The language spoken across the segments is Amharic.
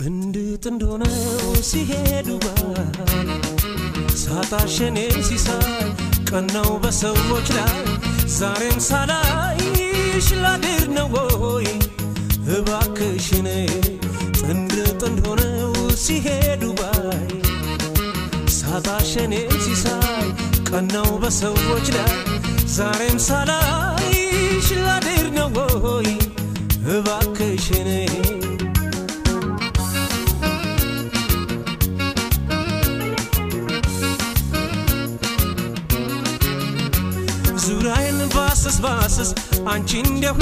ጥንድ ሆነው ሲሄዱ ሳታሸኔ ሲሳይ ቀናው በሰዎች ላይ ዛሬም ሳላይሽ ላድር ነው ወይ እባክሽኔ ጥንድ ሆነው ሲሄዱ ሳታሸኔ ሲሳይ ቀናው በሰዎች ላይ ዛሬም ሳላይሽ ላድር ነው ወይ እባክሽኔ ዙራይን ባስስ አንቺ እንደሁ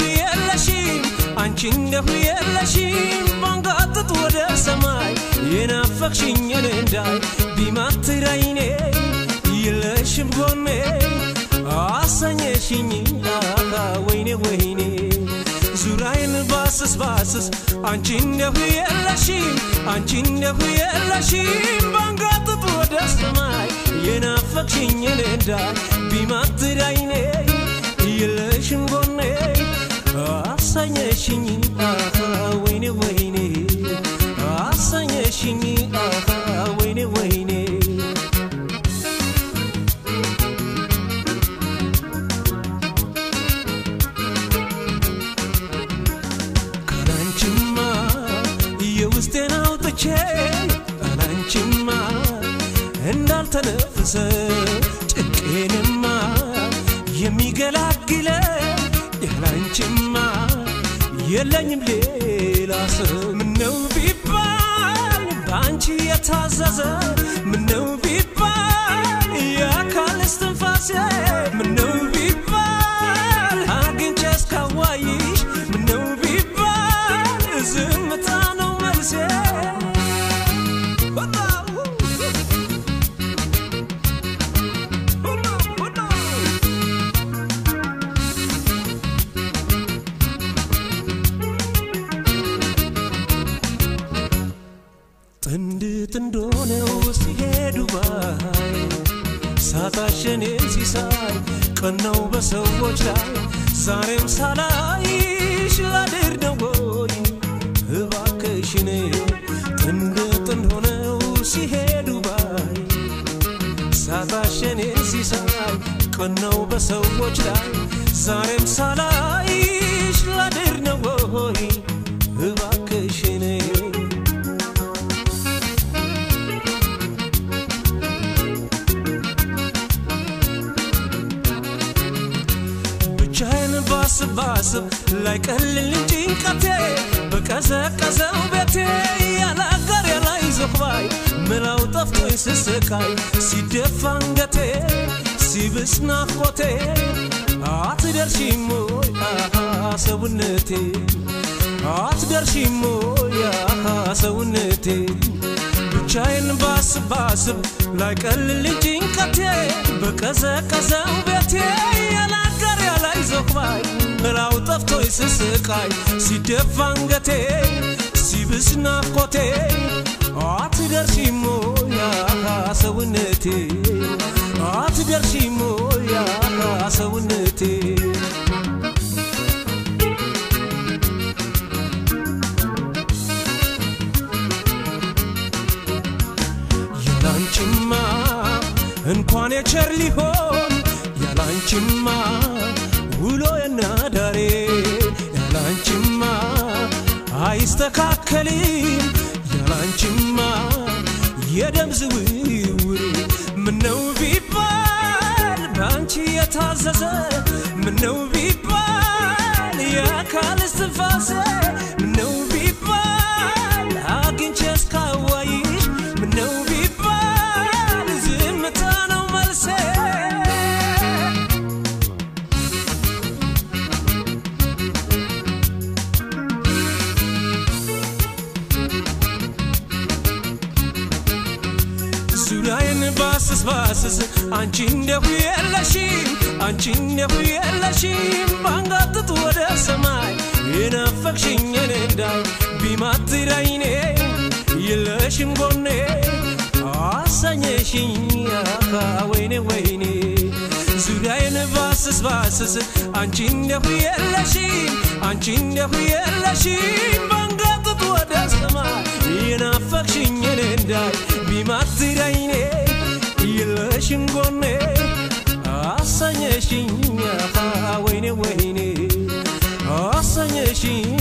የለሽም ባንጋጥጥ ወደ ሰማይ የናፈቅሽኝ እንዳይ ቢማትራይኔ የለሽም ጎኔ አሰኘሽኝ ወይኔ ዙራይን ባስስ አንቺ እንደሁ የለሽም ባንጋጥጥ ወደ ሰማይ የናፈቅሽኝ እንዳይ ቢማትራይኔ የለሽም ጎኔ አሰኘሽኝ ወይኔ አሰኘሽኝ ወይኔ ካላንቺማ የውስጤን አውጥቼ ካላንቺማ እንዳልተነፈሰ ጭንቄንማ የሚገላግለ ያላንቺማ የለኝም ሌላ ሰው ምነው ቢባል ባንቺ የታዘዘ ምነው ቢባል የአካል እስትንፋሴ ምነው ቢባል አግኝቼ እስካዋይሽ ምነው ቢባል ዝምታ ነው መልሴ ጥንድ ሆነው ሲሄዱ ሳታሸኔ ሲሳይ ቀናው በሰዎች ላይ ዛሬም ሳላይሽ ላድር ነው ወይ እባክሽኔ ጥንድ ሆነው ሲሄዱ ሳታሸኔ ሲሳይ ቀናው በሰዎች ላይ ዛሬም ሳላይሽ ላድር ነው ወይ እባክሽኔ ባስብ ላይ ቀልል ጭንቀቴ በቀዘቀዘው ቤቴ ያላገር ያላይ ዘخባይ መላው ጠፍቶኝ ስስቃይ ሲደፋ አንገቴ ሲብስ ናፍቆቴ አትደርሺም ወይ ሰውነቴ አትደርሺም ወይ ሰውነቴ ብቻዬን ባስብ ላይ ቀልል ጭንቀቴ በቀዘቀዘው ቤቴ ያላገር ያላይ ዘخባይ መላው ጠፍቶኝ ስስቃይ ሲደፋ አንገቴ ሲብስ ናፍቆቴ አትደርሺም ወይ ሰውነቴ አትደርሺም ወይ ሰውነቴ ያላንቺማ እንኳን የቸር ሊሆን ያላንቺማ ውሎ የናዳሬ ያላንቺማ አይስተካከልም ያላንቺማ የደም ዝውውር ምነው ቢባል ባንቺ የታዘዘ ምነው ቢባል የአካል እስትንፋሴ ምነው ቢባል አግኝቼ እስካዋይሽ ምነው ቢባል ዝምታ ነው መልሴ ዙራይን ባስስ አንቺ እንደሁ የለሽም ባንጋጥጥ ወደ ሰማይ የናፈቅሽኝ እንዳይ ቢማትራይኔ የለሽም ጎኔ አሰኘሽኝ ወይኔ ዙራይን ባስስ አንቺ እንደሁ የለሽም ባንጋጥጥ ወደ ሰማይ እንዳይ ቢማትራይኔ የለሽም ጎኔ አሰኘሽኝ ወይኔ ወይኔ አሰኘሽኝ